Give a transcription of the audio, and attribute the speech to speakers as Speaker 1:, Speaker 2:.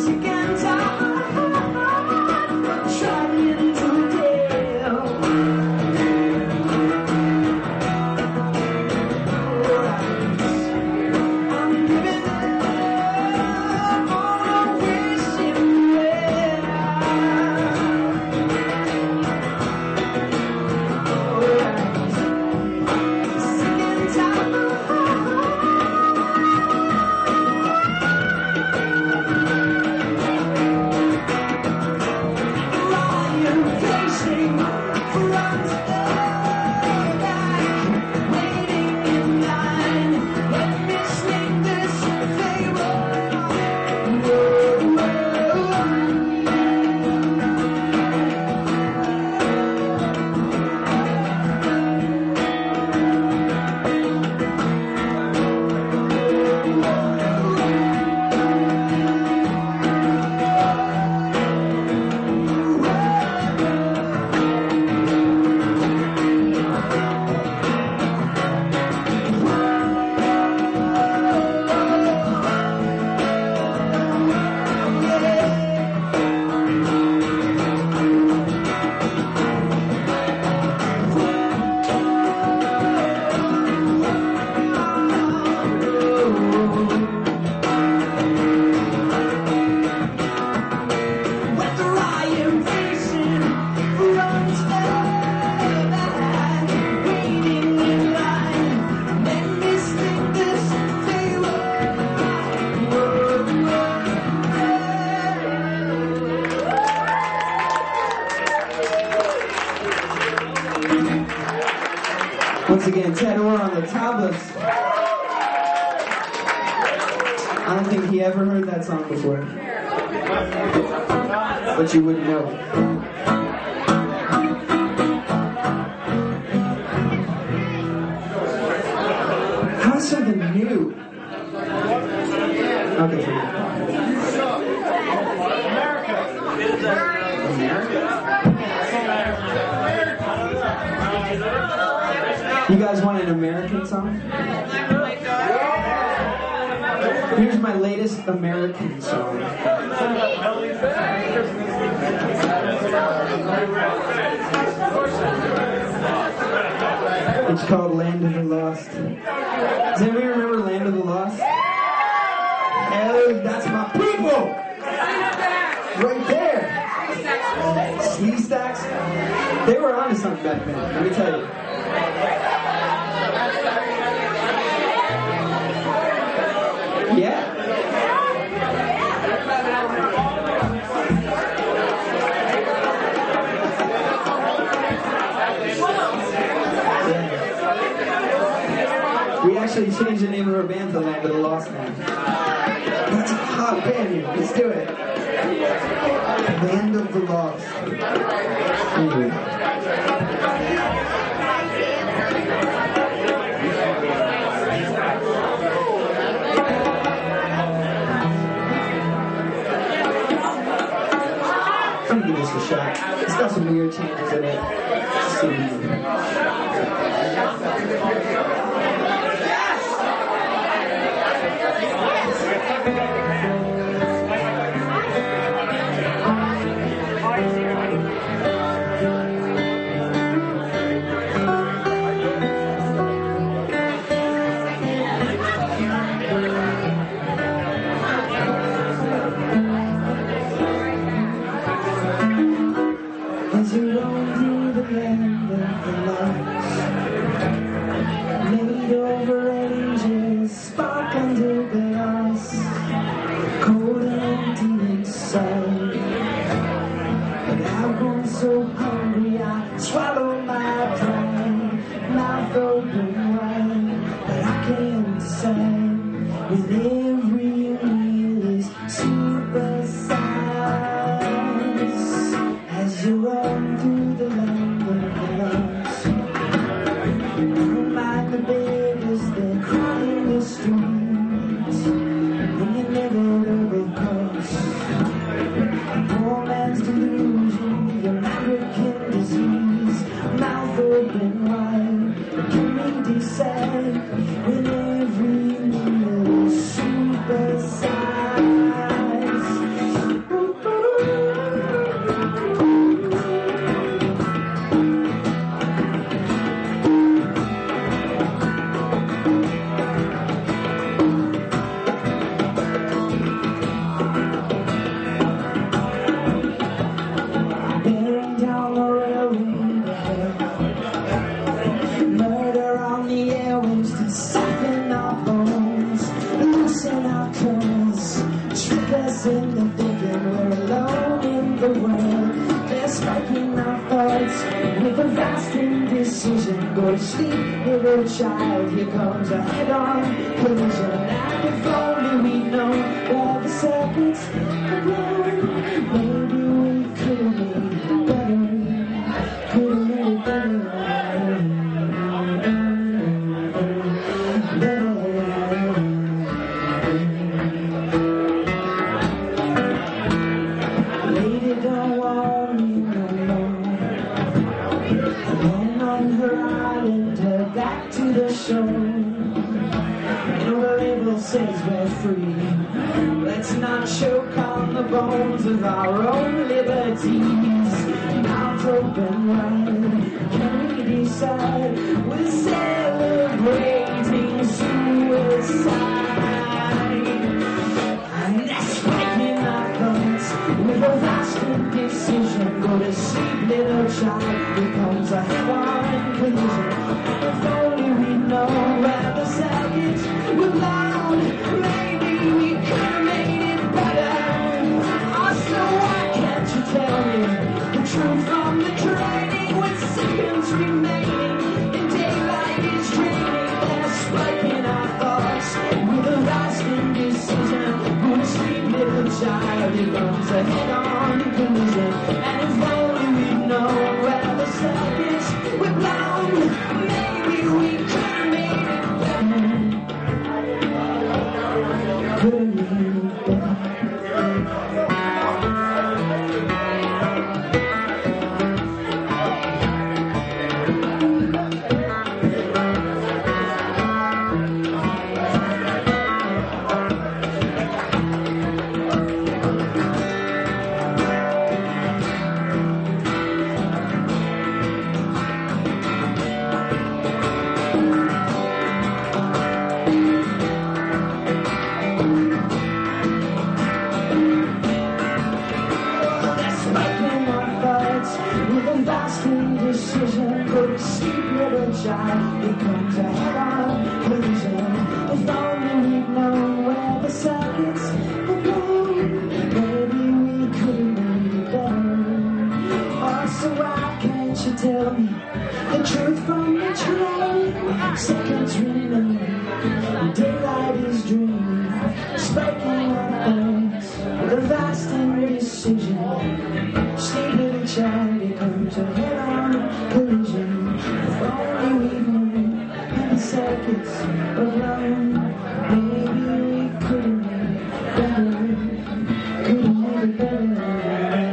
Speaker 1: Once again, Ted Orr on the tablas. I don't think he ever heard that song before. But you wouldn't know. How's something new? Okay, for you. You guys want an American song? Here's my latest American song. It's called Land of the Lost. Does anybody remember Land of the Lost? Oh, that's my people! Right there! Sleestaks? They were onto something back then, let me tell you. Yeah. We actually changed the name of our band to Land of the Lost now. That's a hot band here. Let's do it. Land of the Lost. Anyway. I'm gonna give this a shot. It's got some weird changes in it. As you roam through the land of the lost, made over angels, spark under glass, cold and empty inside. But I've grown so hungry I swallow my pride, mouth open wide, but I can't decide. With every meal is supersized. As you run through the land of the lost, don't mind the beggars that cry in the streets, when you never double cross. A poor man's delusion, the American disease, mouth open wide, can we decide when every meal is supersized? trick us into thinking we're alone in the world. They're spiking our thoughts with a vast indecision. Go to sleep, little child, here comes a head-on collision. And if only we know where the circuits are blown, maybe we could have made it better, could have made it better. Don't want me no more. Alone on her island, her back to the shore. You know the label says we're free. Let's not choke on the bones of our own liberties. Mouths open wide, can we decide? We're celebrating suicide. And that's breaking our thoughts with a vast indecision. Go to sleep, little child, becomes a head-on collision. If only we know where the circuits were blown, maybe we could have made it better. Oh, so why can't you tell me the truth from the training? With seconds remaining and daylight is draining, they're spiking our thoughts with a vast indecision. Go to sleep, little child, it comes a head-on collision. And if only we know where the circuits were blown, maybe we could have made it better. Could have made it better. With a vast indecision, go to sleep, little child, becomes a head-on collision. If only we'd known where the circuits were blown, maybe we could have made it better. Oh, so why can't you tell me the truth from the train? Seconds remain, daylight is dreaming, spiking our thoughts with a vast indecision. Sleep, little child, it comes a head-on collision. If only we knew how the circuits were blown, maybe we could have made it better, could have made it better.